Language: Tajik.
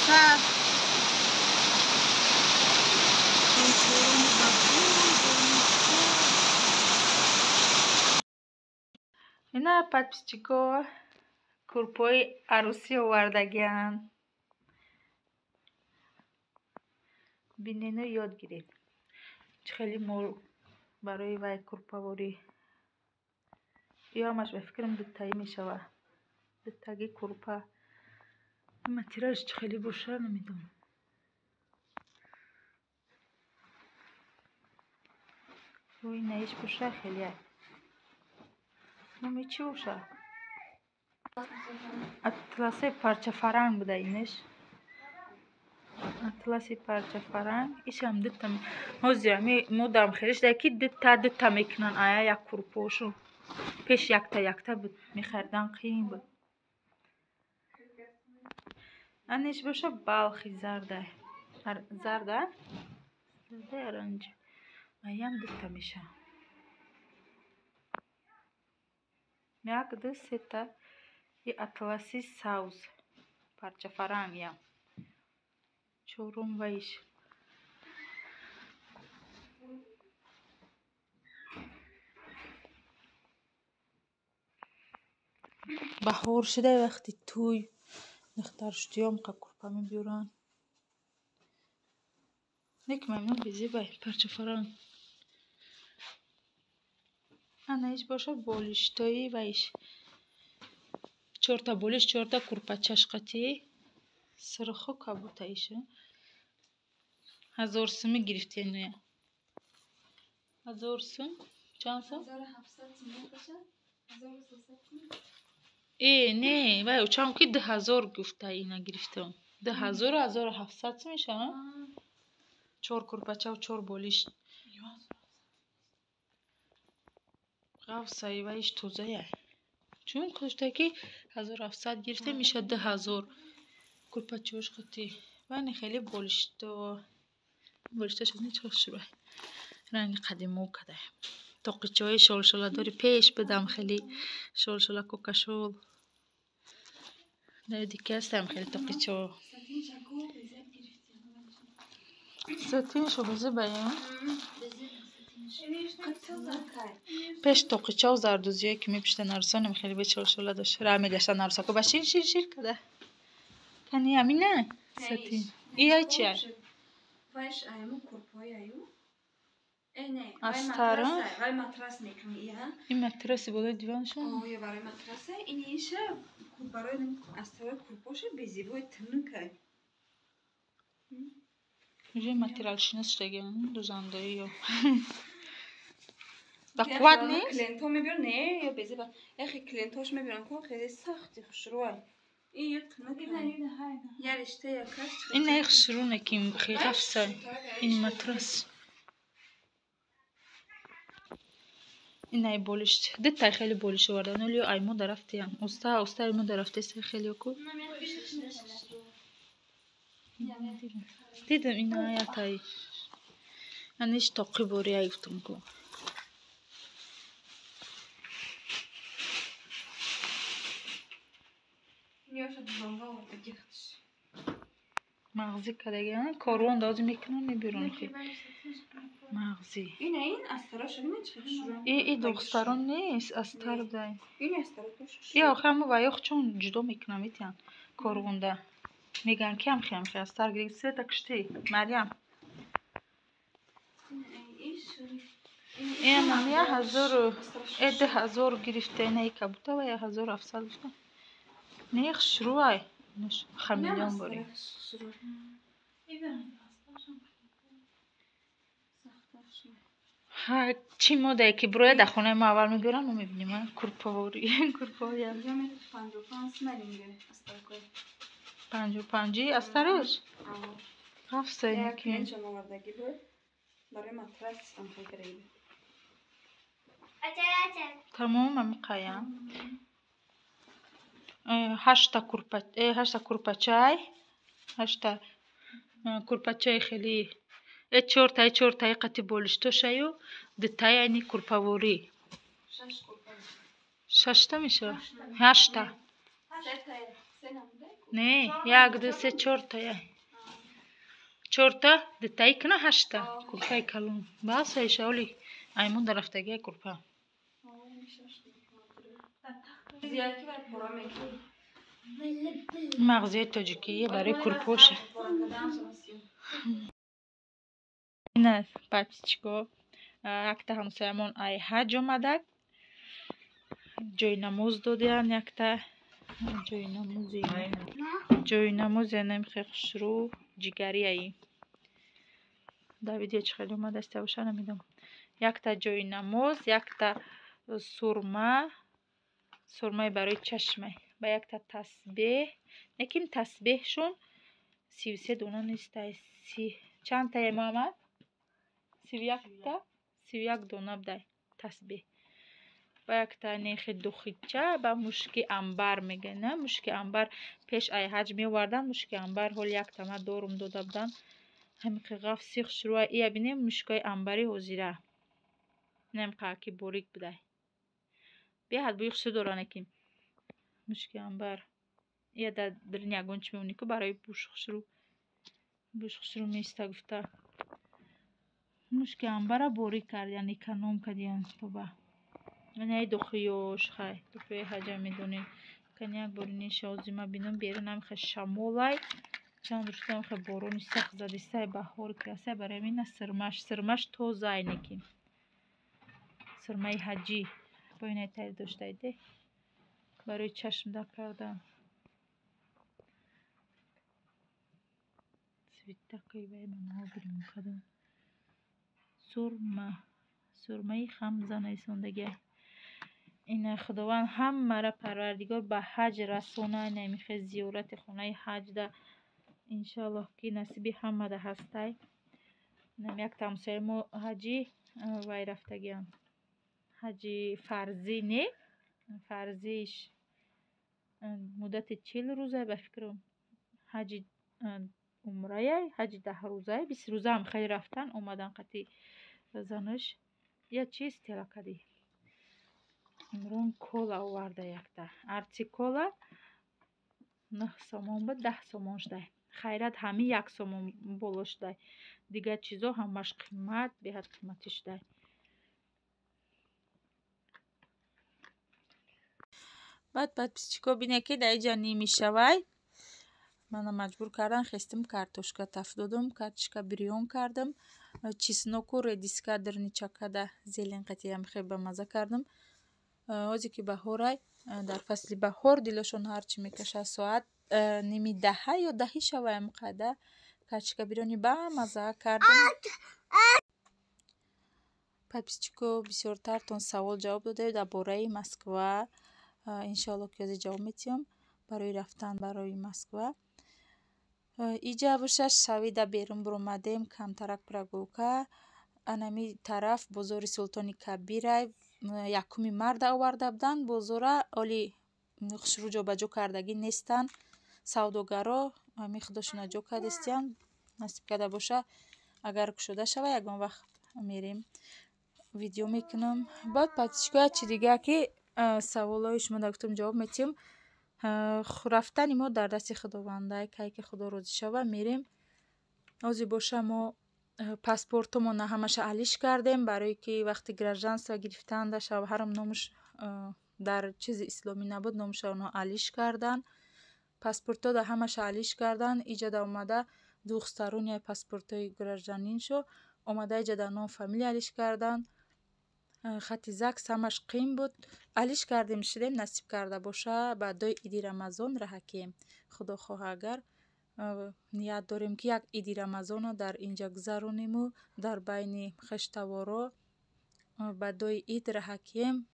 اینا подписчико курпои арӯсӣ овардагианд. бинену ёд гиред чӣ хеле мол барои вай курпаворӣ. ё ҳамаш ба фикрам дуттагӣ мешавад. дуттаги курпа материалш чӣ хеле боша намедонам. ой наиш боша хеле номи чӣ боша? атласи парчафаранг буда инеш. атласи парчафаранг ишам дутта ҳозир модам хелишда ки дутта мекунан ая як курпошу пеш якта мехаридан қиин буд. анеш боша балхи зардай зардай оранҷи аям дутта меша. як ду сета и атласи савз парчафаранг ям чорум ваиш баҳор шудай вақти тӯй духтар шудиём қа курпа мебиёранд. нек маймун безебай парчафаранг анаиш боша болиштои ваиш чорта болиш чорта курпачаш қатӣ сирху кабутаиша 1000 сӯми гирифтем ноя 1000 сӯм чанд сӯм 1700 не вай учам ки 2000 гуфта ина гирифтем 2000 1700 сӯм мешава 4 курпача 4 болиш ғавсаи ваиш тозая чун кӯштаки 1700 гирифтем меша 2000 курпачош қатӣ вайне хеле болишташ нечошурай ранги қадимо кадай тоқичои шолшоладори пеш будам хеле шолшола кокашол дики ҳастам хеле тоқичо сатиншо безебаем пеш тоқичо зардузиё ки мепуштан арӯсонам хеле бе шолшола дошт ра мегаштан арӯсако ба шир када кани амина сатин ия чи вайш айму курпои аю астара вай матрас мекунӣ ия ин матраси болои диваншо ё барои матраса иниша барои астара курпоша безебои тунукай уже материалшинос шудагиам дузандои ё ба қувват нест клиентҳо мебиёран не ё безеба яхе клиентҳош мебиёран ко хеле сахти хушрӯай ин ё тунукай я ришта я каш ин наи хушрӯне ки хиғафсай ин матрас ин наи болиш дуттай хеле болиш овардан олиё ай мода рафтиям уста ай мода рафтеса хелиё ку дидам ина ятай аниш тоқи бори ай гуфтам ку мағзи кадаги корвон дози мекунан мебирон мағзи и духтарон нест астардай ё хаму ваёх чун ҷудо мекунам итян корвонда меган ки амхи астар гирифт света кушти марьям инам 2000 гирифта инаи кабута ва 1700 гуфта не хушрӯай хамилён бори чӣ модае ки бирояд дар хонаи мо аввал мебиёрам мо мебинем курпаворӣ курпаоям 55 астараш ҳафсай ки тамом амиқаям 8 курпачай 8 курпачаи хеле 4 қати болиштошаю дутаи айни курпаворӣ 6 мешава 8 Не, 1, 2, 3, 4 та яй. 4 та дитаи кина 8 та. Курпаи калон. Баса ишаули аймун дарафтагия курпа. мағзияи тоҷикия барои курпоша. ина папсичко якта ҳамсоямон ай ҳаҷ омадак. ҷойнамоз додиян якта. ҷойнамози намихе хушрӯ ҷигарияи. давидия чӣ хеле омадасти авша намедонам. якта ҷойнамоз, якта сурмаи барои чашмай, ба якта тасбеҳ. лекин тасбеҳшон 33 дона нестай. чанд тае муҳаммад? 31 дона будай тасбеҳ. ба якта нехи духича ба мушки амбар мегӯяна. Мушки амбар пеш ай ҳаҷ меовардан. Мушки амбар ҳол яктама дорум дода будан. ҳамиқи ғафси хушрӯа ия бинем мушкои амбари ҳозира. намқаки борик будай. беҳад бӯи хушрӯ дора некин. мушки амбар ия дар дилини ягон чӣ мемони ку барои буш хушрӯ места гуфта. мушки амбара борик кардиян эконом кардиян тоба. Яй духиёш хай. Духиёи ҳаҷа медонем. Кани як бори нешозима бинам берун намихе шамолай. чанд рӯз намихе борони сахт задистай баҳори касай барои амина сирмаш тозай некин. сирмаи ҳаҷӣ бо инай тайр доштаиде барои чашм да кардан. цвитаки вай манаҳо бирим кадом. сурмаи хамза нависондагия. ина худованд ҳамаро парвардигор ба ҳаҷ расонай. намихе зиёрати хонаи ҳаҷ да иншаллоҳ ки насиби ҳамада ҳастай. нам якта ҳамсояи мо ҳаҷӣ вай рафтагиян. ҳаҷи фарзӣ не фарзиш муддати 40 рӯзай ба фикрам. ҳаҷи умраяй ҳаҷи 10 рӯзай 20 рӯзаам хеле рафтан омадан қати занаш я чист телакади. имрон кола оварда якта. арчи кола 9 сомон буд 10 сомон шудай. хайрат ҳами 1 сомон боло шудай. дигар чизо ҳамаш қимат беҳад қиматӣ шудай. баъд подписчико бинед ки дар инҷа немешавай. мана маҷбур кардан хестим картошка таф додам. картошка бирён кардам. чесноку редиска дирничакада зелен қатиям хеле бамаза кардам. ҳозир ки баҳорай дар фасли баҳор дилошон ҳарчи мекашад соат ними 10 ё 10 шаваям қада картошка бирёни бамаза кардам. подписчико бисёртартон савол ҷавоб додед дар бораи Москва. иншаллоҳ ки ҳозир ҷавоб метиҳам барои рафтан барои Москва. иҷа боша шавида берун биромадем камтарак прогулка. анами тараф бозори Султони Кабирай 1 марда оварда буданд. бозора оли хушрӯ ҷобаҷо кардагӣ нестанд. савдогаро ҳами худошона ҷо кардастиянд. насиб карда боша агар кушода шава ягон вақт мерем видео мекунам. баъд подписчико як чиз дига ки саволҳои шумо дар гуфтам ҷавоб метиҳам. рафтани мо дар дасти худовандай. кай ки худо розӣ шава мерем. ҳозир боша мо паспортумона ҳамаша алиш кардем барое ки вақти гражданство гирифтанда шавҳарам номуш дар чизи исломӣ набуд номуша онҳо алиш кардан. паспортҳо да ҳамаша алиш кардан. иҷа да омада двухсторонняя паспортҳои гражданин шо омада иҷа да ном фамилия алиш кардан. хати ЗАГС ҳамаш қим буд. алиш кардем шидем насиб карда боша баъдои иди рамазон раҳакем. худо хоҳа агар ният дорем ки як иди рамазонро дар инҷа гузаронему дар байни хештаворо баъдои ид раҳакем.